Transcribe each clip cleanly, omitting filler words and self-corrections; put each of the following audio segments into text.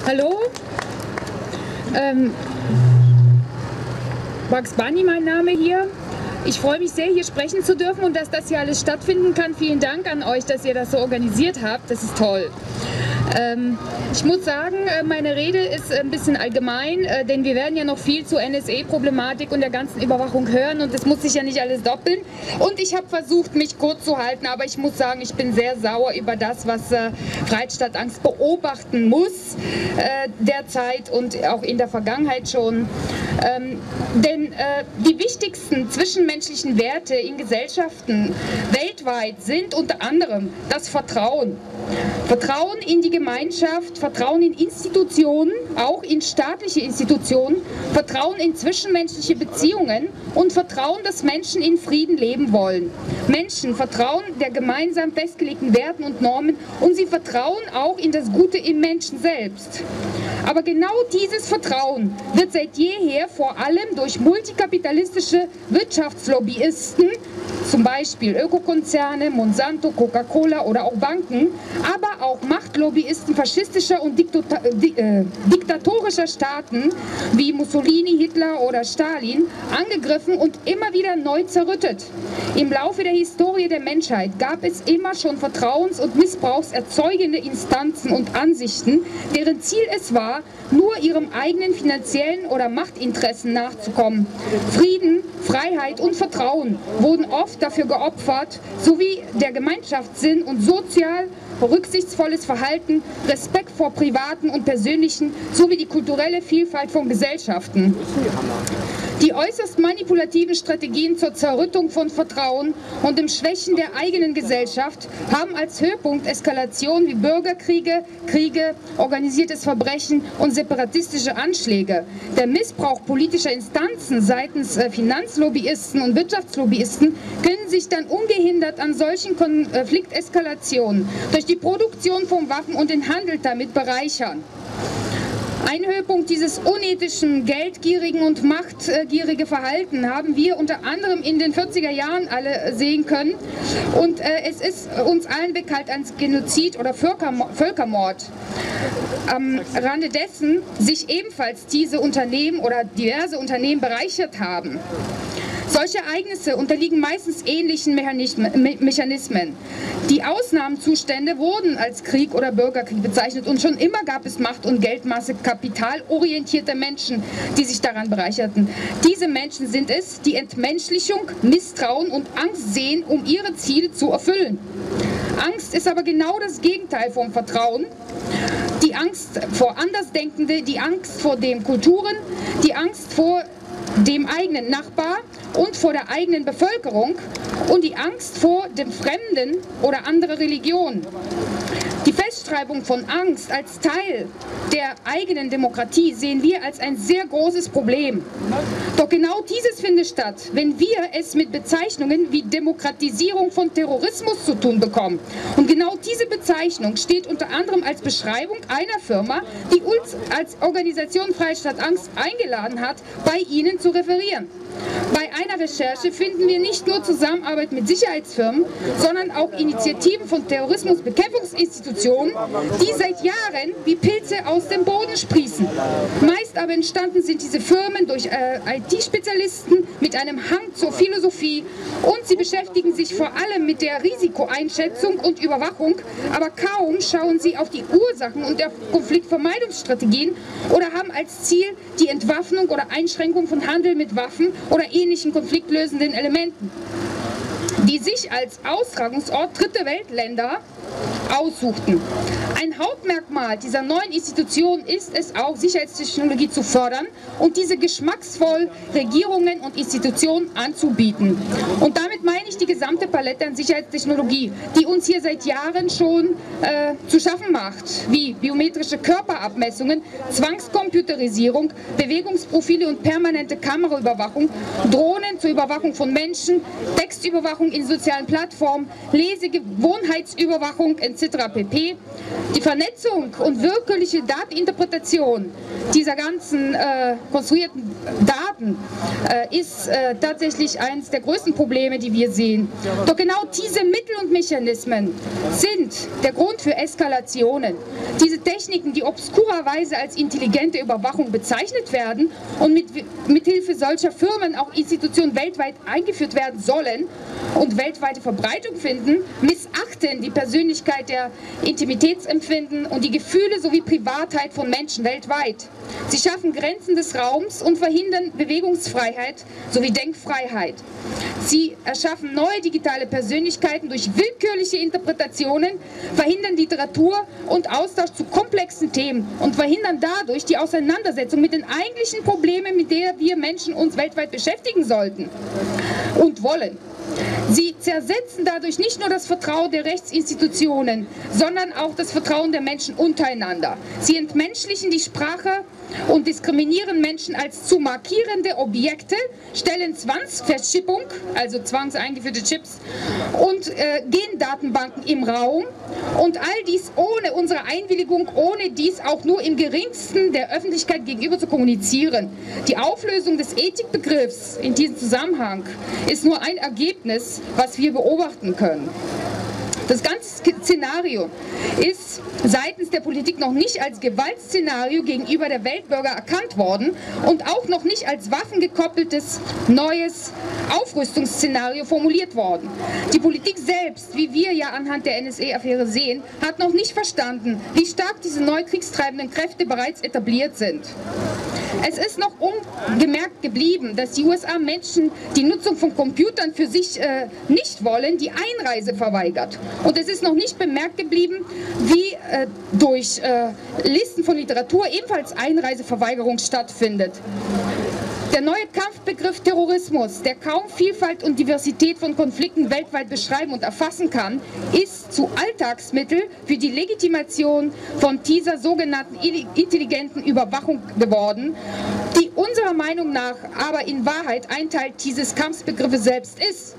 Hallo, Bugs Bunny mein Name hier. Ich freue mich sehr, hier sprechen zu dürfen und dass das hier alles stattfinden kann. Vielen Dank an euch, dass ihr das so organisiert habt. Das ist toll. Ich muss sagen, meine Rede ist ein bisschen allgemein, denn wir werden ja noch viel zur NSA-Problematik und der ganzen Überwachung hören und es muss sich ja nicht alles doppeln. Und ich habe versucht, mich kurz zu halten, aber ich muss sagen, ich bin sehr sauer über das, was Freiheit statt Angst beobachten muss, derzeit und auch in der Vergangenheit schon. Denn die wichtigsten zwischenmenschlichen Werte in Gesellschaften weltweit sind unter anderem das Vertrauen. Vertrauen in die Gemeinschaft, Vertrauen in Institutionen, auch in staatliche Institutionen, Vertrauen in zwischenmenschliche Beziehungen und Vertrauen, dass Menschen in Frieden leben wollen. Menschen vertrauen der gemeinsam festgelegten Werten und Normen und sie vertrauen auch in das Gute im Menschen selbst. Aber genau dieses Vertrauen wird seit jeher vor allem durch multikapitalistische Wirtschaftslobbyisten, zum Beispiel Ökokonzerne, Monsanto, Coca-Cola oder auch Banken, aber auch Machtlobbyisten faschistischer und diktatorischer Staaten wie Mussolini, Hitler oder Stalin angegriffen und immer wieder neu zerrüttet. Im Laufe der Historie der Menschheit gab es immer schon vertrauens- und missbrauchserzeugende Instanzen und Ansichten, deren Ziel es war, nur ihrem eigenen finanziellen oder Machtinteressen nachzukommen. Frieden, Freiheit und Vertrauen wurden oft dafür geopfert, sowie der Gemeinschaftssinn und sozial rücksichtsvolles Verhalten, Respekt vor privaten und persönlichen sowie die kulturelle Vielfalt von Gesellschaften. Die äußerst manipulativen Strategien zur Zerrüttung von Vertrauen und dem Schwächen der eigenen Gesellschaft haben als Höhepunkt Eskalationen wie Bürgerkriege, Kriege, organisiertes Verbrechen und separatistische Anschläge. Der Missbrauch politischer Instanzen seitens Finanzlobbyisten und Wirtschaftslobbyisten können sich dann ungehindert an solchen Konflikteskalationen durch die Produktion von Waffen und den Handel damit bereichern. Ein Höhepunkt dieses unethischen, geldgierigen und machtgierigen Verhalten haben wir unter anderem in den 40er Jahren alle sehen können. Und es ist uns allen bekannt als Genozid oder Völkermord. Am Rande dessen sich ebenfalls diese Unternehmen oder diverse Unternehmen bereichert haben. Solche Ereignisse unterliegen meistens ähnlichen Mechanismen. Die Ausnahmezustände wurden als Krieg oder Bürgerkrieg bezeichnet und schon immer gab es Macht- und Geldmasse, kapitalorientierte Menschen, die sich daran bereicherten. Diese Menschen sind es, die Entmenschlichung, Misstrauen und Angst sehen, um ihre Ziele zu erfüllen. Angst ist aber genau das Gegenteil vom Vertrauen. Die Angst vor Andersdenkende, die Angst vor den Kulturen, die Angst vor dem eigenen Nachbar und vor der eigenen Bevölkerung und die Angst vor dem Fremden oder anderer Religion. Die Festschreibung von Angst als Teil der eigenen Demokratie sehen wir als ein sehr großes Problem. Doch genau dieses findet statt, wenn wir es mit Bezeichnungen wie Demokratisierung von Terrorismus zu tun bekommen. Und genau diese Bezeichnung steht unter anderem als Beschreibung einer Firma, die uns als Organisation Freiheit statt Angst eingeladen hat, bei Ihnen zu referieren. Bei einer Recherche finden wir nicht nur Zusammenarbeit mit Sicherheitsfirmen, sondern auch Initiativen von Terrorismusbekämpfungsinstitutionen, die seit Jahren wie Pilze aus dem Boden sprießen. Meist aber entstanden sind diese Firmen durch IT-Spezialisten mit einem Hang zur Philosophie und sie beschäftigen sich vor allem mit der Risikoeinschätzung und Überwachung, aber kaum schauen sie auf die Ursachen und der Konfliktvermeidungsstrategien oder haben als Ziel die Entwaffnung oder Einschränkung von Handel mit Waffen oder ähnlichen konfliktlösenden Elementen, die sich als Austragungsort dritte Weltländer aussuchten. Ein Hauptmerkmal dieser neuen Institution ist es auch, Sicherheitstechnologie zu fördern und diese geschmacksvoll Regierungen und Institutionen anzubieten. Und damit meine ich die gesamte Palette an Sicherheitstechnologie, die uns hier seit Jahren schon zu schaffen macht, wie biometrische Körperabmessungen, Zwangscomputerisierung, Bewegungsprofile und permanente Kameraüberwachung, Drohnen zur Überwachung von Menschen, Textüberwachung in sozialen Plattformen, Lesegewohnheitsüberwachung etc. etc. pp. Die Vernetzung und willkürliche Dateninterpretation dieser ganzen konstruierten Daten ist tatsächlich eines der größten Probleme, die wir sehen. Doch genau diese Mittel und Mechanismen sind der Grund für Eskalationen. Diese Techniken, die obskurerweise als intelligente Überwachung bezeichnet werden und mithilfe solcher Firmen auch Institutionen weltweit eingeführt werden sollen und weltweite Verbreitung finden, missachten die Persönlichkeit, der Intimitätsempfinden und die Gefühle sowie Privatheit von Menschen weltweit. Sie schaffen Grenzen des Raums und verhindern Bewegungsfreiheit sowie Denkfreiheit. Sie erschaffen neue digitale Persönlichkeiten durch willkürliche Interpretationen, verhindern Literatur und Austausch zu komplexen Themen und verhindern dadurch die Auseinandersetzung mit den eigentlichen Problemen, mit denen wir Menschen uns weltweit beschäftigen sollten und wollen. Sie zersetzen dadurch nicht nur das Vertrauen der Rechtsinstitutionen, sondern auch das Vertrauen der Menschen untereinander. Sie entmenschlichen die Sprache und diskriminieren Menschen als zu markierende Objekte, stellen Zwangsverschippung, also zwangseingeführte Chips, und Gendatenbanken im Raum und all dies ohne unsere Einwilligung, ohne dies auch nur im geringsten der Öffentlichkeit gegenüber zu kommunizieren. Die Auflösung des Ethikbegriffs in diesem Zusammenhang ist nur ein Ergebnis, was wir beobachten können. Das ganze Szenario ist seitens der Politik noch nicht als Gewaltszenario gegenüber der Weltbürger erkannt worden und auch noch nicht als waffengekoppeltes neues Aufrüstungsszenario formuliert worden. Die Politik selbst, wie wir ja anhand der NSA-Affäre sehen, hat noch nicht verstanden, wie stark diese neu kriegstreibenden Kräfte bereits etabliert sind. Es ist noch ungemerkt geblieben, dass die USA Menschen die Nutzung von Computern für sich nicht wollen, die Einreise verweigert. Und es ist noch nicht bemerkt geblieben, wie durch Listen von Literatur ebenfalls Einreiseverweigerung stattfindet. Der neue Kampfbegriff Terrorismus, der kaum Vielfalt und Diversität von Konflikten weltweit beschreiben und erfassen kann, ist zu Alltagsmittel für die Legitimation von dieser sogenannten intelligenten Überwachung geworden, die unserer Meinung nach aber in Wahrheit ein Teil dieses Kampfbegriffes selbst ist.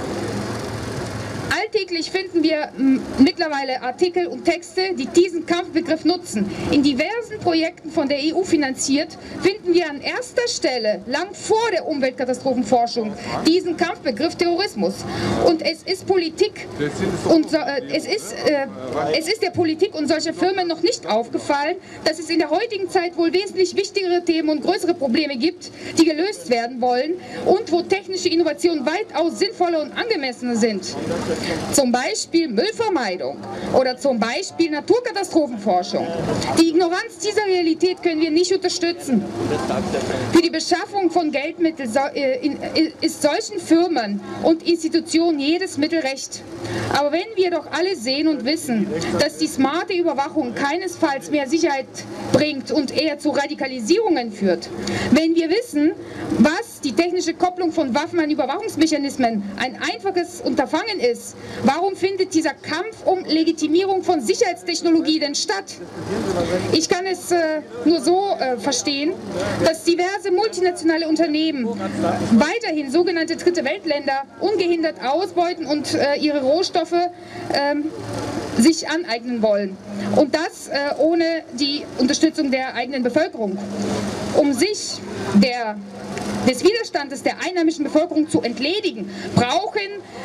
Alltäglich finden wir mittlerweile Artikel und Texte, die diesen Kampfbegriff nutzen. In diversen Projekten von der EU finanziert, finden wir an erster Stelle, lang vor der Umweltkatastrophenforschung, diesen Kampfbegriff Terrorismus. Und es ist Politik und es ist der Politik und solcher Firmen noch nicht aufgefallen, dass es in der heutigen Zeit wohl wesentlich wichtigere Themen und größere Probleme gibt, die gelöst werden wollen und wo technische Innovationen weitaus sinnvoller und angemessener sind. Zum Beispiel Müllvermeidung oder zum Beispiel Naturkatastrophenforschung. Die Ignoranz dieser Realität können wir nicht unterstützen. Für die Beschaffung von Geldmitteln ist solchen Firmen und Institutionen jedes Mittel recht. Aber wenn wir doch alle sehen und wissen, dass die smarte Überwachung keinesfalls mehr Sicherheit bringt und eher zu Radikalisierungen führt, wenn wir wissen, was die technische Kopplung von Waffen an Überwachungsmechanismen ein einfaches Unterfangen ist, warum findet dieser Kampf um Legitimierung von Sicherheitstechnologie denn statt? Ich kann es nur so verstehen, dass diverse multinationale Unternehmen weiterhin sogenannte Dritte Weltländer ungehindert ausbeuten und ihre Rohstoffe sich aneignen wollen. Und das ohne die Unterstützung der eigenen Bevölkerung. Um sich des Widerstandes der einheimischen Bevölkerung zu entledigen, brauchen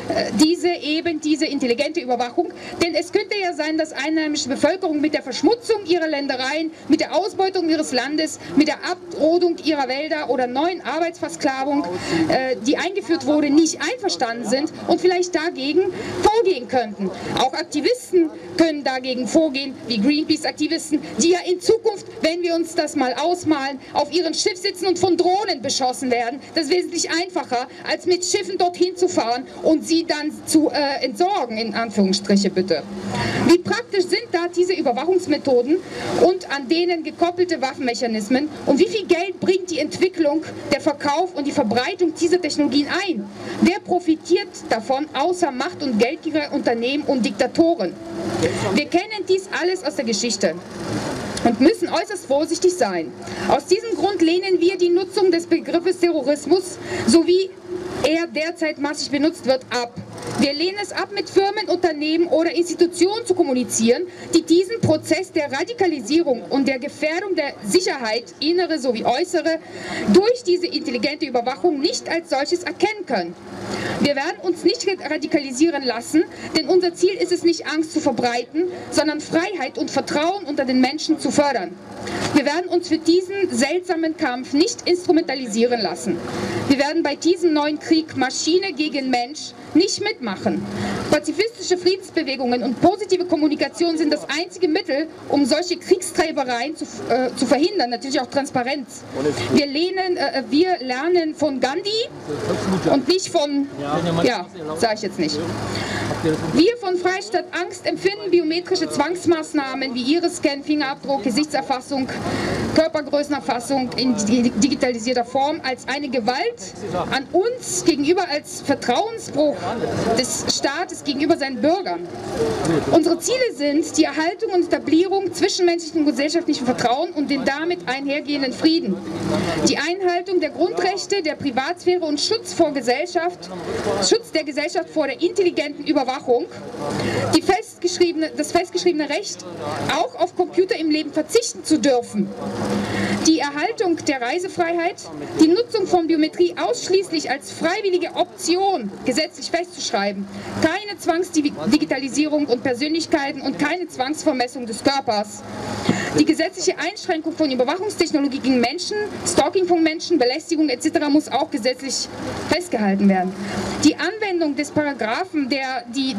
diese intelligente Überwachung, denn es könnte ja sein, dass einheimische Bevölkerung mit der Verschmutzung ihrer Ländereien, mit der Ausbeutung ihres Landes, mit der Abrodung ihrer Wälder oder neuen Arbeitsversklavung, die eingeführt wurde, nicht einverstanden sind und vielleicht dagegen vorgehen könnten. Auch Aktivisten können dagegen vorgehen, wie Greenpeace-Aktivisten, die ja in Zukunft, wenn wir uns das mal ausmalen, auf ihrem Schiff sitzen und von Drohnen beschossen werden. Das ist wesentlich einfacher, als mit Schiffen dorthin zu fahren und sie dann zu entsorgen, in Anführungsstriche bitte. Wie praktisch sind da diese Überwachungsmethoden und an denen gekoppelte Waffenmechanismen und wie viel Geld bringt die Entwicklung, der Verkauf und die Verbreitung dieser Technologien ein? Wer profitiert davon, außer Macht- und geldgierige Unternehmen und Diktatoren? Wir kennen dies alles aus der Geschichte und müssen äußerst vorsichtig sein. Aus diesem Grund lehnen wir die Nutzung des Begriffes Terrorismus, so wie er derzeit massig benutzt wird, ab. Wir lehnen es ab, mit Firmen, Unternehmen oder Institutionen zu kommunizieren, die diesen Prozess der Radikalisierung und der Gefährdung der Sicherheit, innere sowie äußere, durch diese intelligente Überwachung nicht als solches erkennen können. Wir werden uns nicht radikalisieren lassen, denn unser Ziel ist es nicht, Angst zu verbreiten, sondern Freiheit und Vertrauen unter den Menschen zu fördern. Wir werden uns für diesen seltsamen Kampf nicht instrumentalisieren lassen. Wir werden bei diesem neuen Krieg Maschine gegen Mensch nicht mitmachen. Pazifistische Friedensbewegungen und positive Kommunikation sind das einzige Mittel, um solche Kriegstreibereien zu verhindern, natürlich auch Transparenz. Wir lernen von Gandhi und nicht von, ja, sage ich jetzt nicht. Wir von Freistaat Angst empfinden biometrische Zwangsmaßnahmen wie Iris-Scan, Fingerabdruck, Gesichtserfassung, Körpergrößenerfassung in digitalisierter Form als eine Gewalt an uns gegenüber, als Vertrauensbruch des Staates gegenüber seinen Bürgern. Unsere Ziele sind die Erhaltung und Etablierung zwischenmenschlichen und gesellschaftlichen Vertrauen und den damit einhergehenden Frieden, die Einhaltung der Grundrechte, der Privatsphäre und Schutz der Gesellschaft vor der intelligenten Überwachung, das festgeschriebene Recht, auch auf Computer im Leben verzichten zu dürfen, die Erhaltung der Reisefreiheit, die Nutzung von Biometrie ausschließlich als freiwillige Option gesetzlich festzuschreiben, keine Zwangsdigitalisierung und Persönlichkeiten und keine Zwangsvermessung des Körpers, die gesetzliche Einschränkung von Überwachungstechnologie gegen Menschen, Stalking von Menschen, Belästigung etc. muss auch gesetzlich festgehalten werden. Die Anwendung des Paragraphen, der die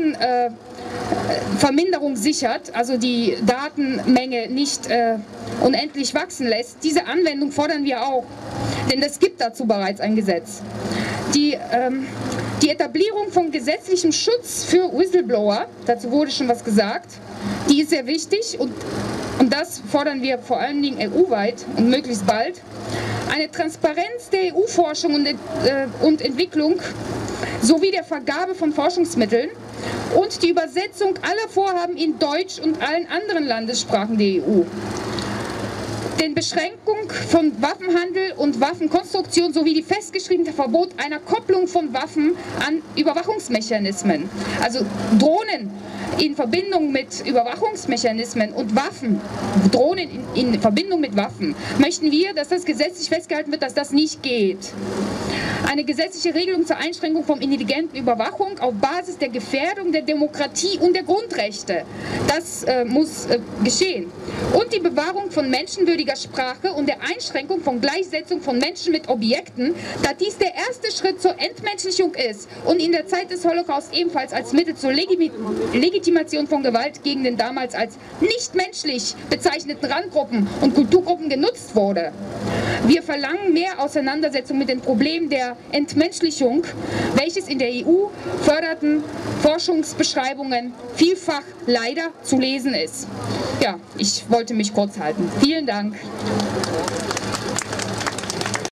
Datenverminderung sichert, also die Datenmenge nicht unendlich wachsen lässt, diese Anwendung fordern wir auch, denn es gibt dazu bereits ein Gesetz. Die Etablierung von gesetzlichem Schutz für Whistleblower, dazu wurde schon was gesagt, die ist sehr wichtig und das fordern wir vor allen Dingen EU-weit und möglichst bald. Eine Transparenz der EU-Forschung und Entwicklung sowie der Vergabe von Forschungsmitteln und die Übersetzung aller Vorhaben in Deutsch und allen anderen Landessprachen der EU. Den Beschränkung von Waffenhandel und Waffenkonstruktion sowie die festgeschriebene Verbot einer Kopplung von Waffen an Überwachungsmechanismen. Also Drohnen in Verbindung mit Überwachungsmechanismen und Waffen, Drohnen in Verbindung mit Waffen, möchten wir, dass das gesetzlich festgehalten wird, dass das nicht geht. Eine gesetzliche Regelung zur Einschränkung von intelligenten Überwachung auf Basis der Gefährdung der Demokratie und der Grundrechte. Das muss geschehen. Und die Bewahrung von menschenwürdiger Sprache und der Einschränkung von Gleichsetzung von Menschen mit Objekten, da dies der erste Schritt zur Entmenschlichung ist und in der Zeit des Holocaust ebenfalls als Mittel zur Legitimation von Gewalt gegen den damals als nicht menschlich bezeichneten Randgruppen und Kulturgruppen genutzt wurde. Wir verlangen mehr Auseinandersetzung mit den Problemen der Entmenschlichung, welches in der EU förderten Forschungsbeschreibungen vielfach leider zu lesen ist. Ja, ich wollte mich kurz halten. Vielen Dank.